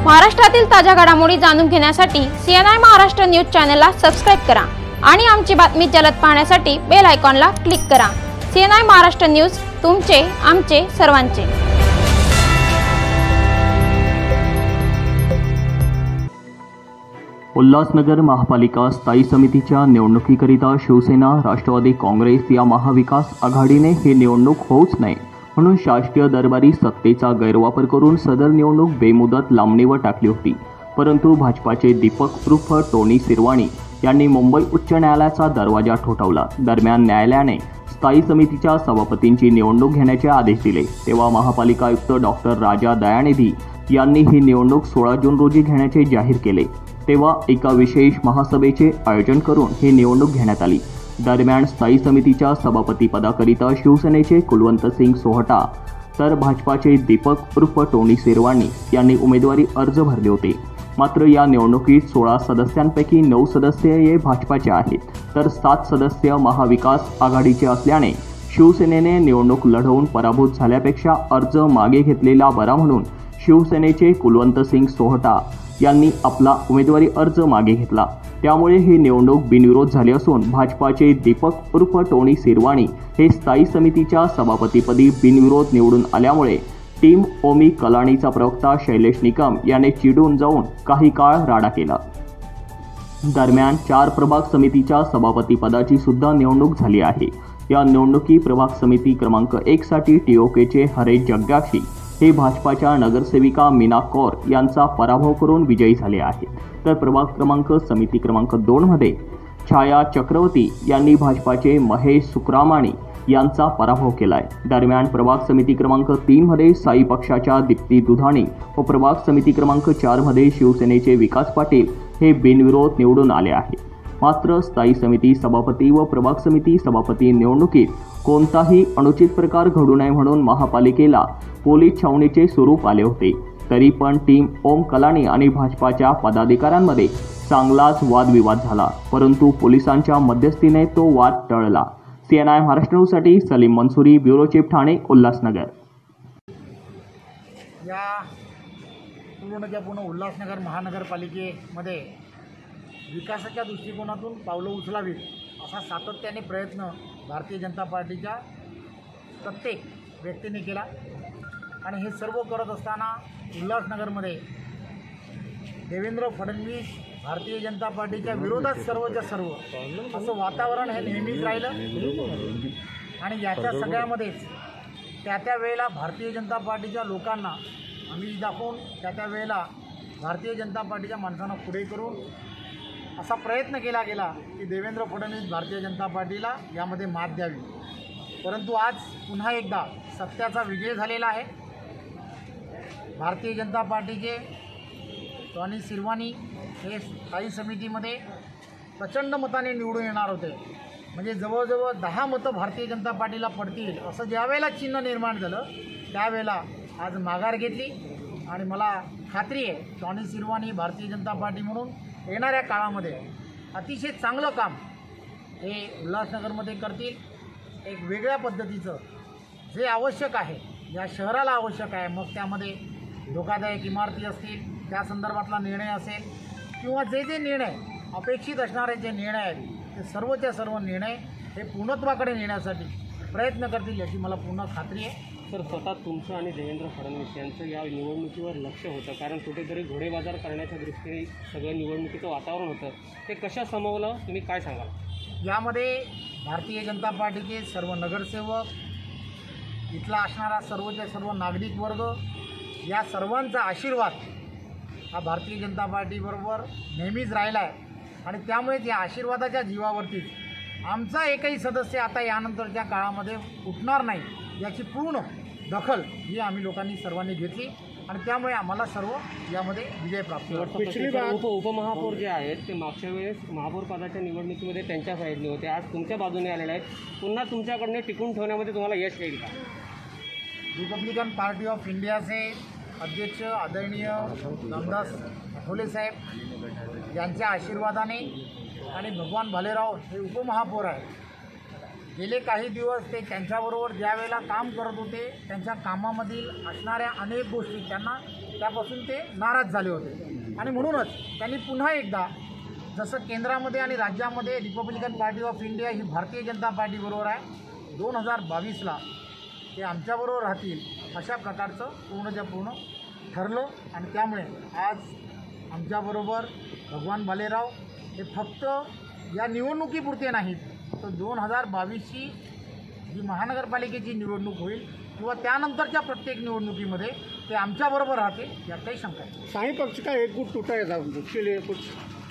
महाराष्ट्रातील ताज्या घडामोडी जाणून घेण्यासाठी CNI महाराष्ट्र न्यूज चॅनलला सबस्क्राइब करा आणि आमची बातमी जलद पाहण्यासाठी बेल आयकॉनला क्लिक करा। CNI महाराष्ट्र न्यूज तुमचे आमचे सर्वांचे। उल्हासनगर महापालिका स्थायी समितीच्या निवडणुकीकरिता शिवसेना, राष्ट्रवादी काँग्रेस या महाविकास आघाडीने ही निवडणूक होऊच नये म्हणून शासकीय दरबारी सत्तेचा गैरवापर करून सदर निवडणूक बेमुदत लांबणीवर टाकली होती। परंतु भाजपाचे दीपक उर्फ टोनी सिरवाणी यांनी मुंबई उच्च न्यायालयाचा दरवाजा ठोठावला। दरम्यान न्यायालयाने स्थायी समितीच्या सभापतींची निवडणूक घेण्याचे आदेश दिले, तेव्हा महापालिका आयुक्त डॉक्टर राजा दयानिधी यांनी ही निवडणूक 16 जून रोजी घेण्याचे जाहीर केले। तेव्हा एका विशेष महासभेचे आयोजन करून ही निवडणूक घेण्यात आली। दरम्यान स्थायी समितीच्या सभापती पदाकरिता शिवसेनेचे कुलवंतसिंग सोहटा तर भाजपाचे दीपक उर्फ टोनी सिरवाणी यांनी उमेदवारी अर्ज भरले होते। मात्र या निवडणुकीत 16 सदस्यांपैकी 9 सदस्य हे भाजपाचे आहेत तर 7 सदस्य महाविकास आघाडीचे असल्याने शिवसेनेने निवडणूक लढवून पराभूत झाल्यापेक्षा अर्ज मागे घेतलेला बरा म्हणून शिवसेनेचे कुलवंतसिंग सोहटा यांनी आपला उमेदवारी अर्ज मागे घेतला। त्यामुळे ही निवडणूक बिनविरोध झाली असून भाजपाचे दीपक उर्फ टोनी सिरवाणी हे स्थायी समितीच्या सभापतीपदी बिनविरोध निवडून आल्यामुळे टीम ओमी कलानीचा प्रवक्ता शैलेश निकम याने चिडून जाऊन काही काळ राडा केला। दरम्यान 4 प्रभाग समितीच्या सभापती पदाची सुद्धा निवडणूक झाली आहे। या निवडणुकी प्रभाग समिती क्रमांक 1 साठी टीओकेचे हरेश जगदाक्षी हे भाजपाच्या नगरसेविका मीना कौर यांचा पराभव करून विजयी झाले आहेत, तर प्रभाग क्रमांक समिती क्रमांक 2 मध्ये छाया चक्रवर्ती यांनी भाजपाचे महेश सुक्रामाणी यांचा पराभव केलाय। दरम्यान प्रभाग समिती क्रमांक 3 मध्ये साई पक्षाच्या दीप्ती दुधाणी व प्रभाग समिती क्रमांक 4 मध्ये शिवसेनेचे विकास पाटील हे बिनविरोध निवडून आले आहेत। मात्र स्थायी समिती सभापती व प्रभाग समिती सभापती निवडणुकीत कोणताही अनुचित प्रकार घडू नये म्हणून महापालिकेला पोलीस छावणीचे स्वरूप आले होते। तरी पण टीम ओम कलानी आणि भाजपाच्या पदाधिकाऱ्यांमध्ये चांगलाच वादविवाद झाला, परंतु पोलिसांच्या मध्यस्थीने तो वाद टळला। CNI महाराष्ट्र न्यूजसाठी सलीम मंसुरी, ब्युरो चीफ ठाणे, उल्हासनगर। या पूर्ण उल्हासनगर महानगरपालिकेमध्ये विकासाच्या दृष्टिकोनातून पावलं उचलावीत असा सातत्याने प्रयत्न भारतीय जनता पार्टीच्या प्रत्येक व्यक्तीने केला आणि हे सर्व करत असताना उल्हासनगरमध्ये देवेंद्र फडणवीस भारतीय जनता पार्टीच्या विरोधात सर्वच्या सर्व असं वातावरण हे नेहमीच राहिलं आणि याच्या सगळ्यामध्येच त्या वेळेला भारतीय जनता पार्टीच्या लोकांना आम्ही दाखवून त्या वेळेला भारतीय जनता पार्टीच्या माणसांना पुढे करून असा प्रयत्न केला गेला की देवेंद्र फडणवीस भारतीय जनता पार्टीला यामध्ये मात द्यावी। परंतु आज पुन्हा एकदा सत्याचा विजय झालेला आहे। भारतीय जनता पार्टीचे टोनी सिरवाणी हे स्थायी समितीमध्ये प्रचंड मताने निवडून येणार होते, म्हणजे जवळजवळ 10 मतं भारतीय जनता पार्टीला पडतील असं ज्यावेळेला चिन्ह निर्माण झालं त्यावेळेला आज माघार घेतली आणि मला खात्री आहे टोनी सिरवाणी भारतीय जनता पार्टी म्हणून येणाऱ्या काळामध्ये अतिशय चांगलं काम हे उल्हासनगरमध्ये करतील। एक वेगळ्या पद्धतीचं जे आवश्यक आहे, या शहराला आवश्यक आहे, मग त्यामध्ये धोकादायक इमारती असतील त्या संदर्भातला निर्णय असेल किंवा जे निर्णय अपेक्षित असणारे जे निर्णय आहेत ते सर्वच्या सर्व निर्णय हे पूर्णत्वाकडे नेण्यासाठी प्रयत्न करतील याची मला पूर्ण खात्री आहे। सर, स्वतः तुमचं आणि देवेंद्र फडणवीस यांचं या निवडणुकीवर लक्ष होतं, कारण कुठेतरी घोडेबाजार करण्याच्या दृष्टीने सगळं निवडणुकीचं वातावरण होतं, ते कशा समवलं तुम्ही काय सांगाल? यामध्ये भारतीय जनता पार्टीचे सर्व नगरसेवक, इथला असणारा सर्वच्या सर्व नागरिक वर्ग या सर्वांचा आशीर्वाद हा भारतीय जनता पार्टीबरोबर नेहमीच राहिला आहे आणि त्यामुळे या आशीर्वादाच्या जीवावरती आमचा एकही सदस्य आता यानंतरच्या काळामध्ये उठणार नाही याची पूर्ण दखल ही आम्ही लोकांनी सर्वांनी घेतली आणि त्यामुळे आम्हाला सर्व यामध्ये विजय प्राप्त झाला। उपमहापौर जे आहेत ते मागच्या वेळेस महापौर पदाच्या निवडणुकीमध्ये त्यांच्या साईडने होते, आज तुमच्या बाजूने आलेले आहेत, पुन्हा तुमच्याकडनं टिकून ठेवण्यामध्ये तुम्हाला यश येईल का? रिपब्लिकन पार्टी ऑफ इंडियाचे अध्यक्ष आदरणीय रामदास आठवले साहेब यांच्या आशीर्वादाने आणि भगवान भालेराव हे उपमहापौर आहेत गेले काही दिवस ते त्यांच्याबरोबर ज्या वेळेला काम करत होते त्यांच्या कामामधील असणाऱ्या अनेक गोष्टी त्यांना त्यापासून ते नाराज झाले होते आणि म्हणूनच त्यांनी पुन्हा एकदा जसं केंद्रामध्ये आणि राज्यामध्ये रिपब्लिकन पार्टी ऑफ इंडिया ही भारतीय जनता पार्टीबरोबर आहे, 2022ला ते आमच्याबरोबर राहतील अशा प्रकारचं पूर्णच्या पूर्ण ठरलं आणि त्यामुळे आज आमच्याबरोबर भगवान भालेराव हे फक्त या निवडणुकीपुरते नाहीत तर 2022ची जी महानगरपालिकेची निवडणूक होईल किंवा त्यानंतरच्या प्रत्येक निवडणुकीमध्ये ते आमच्याबरोबर राहते यात काही शंका नाही. साई पक्ष का एक गुट टूटा है साहब, उसके लिए कुछ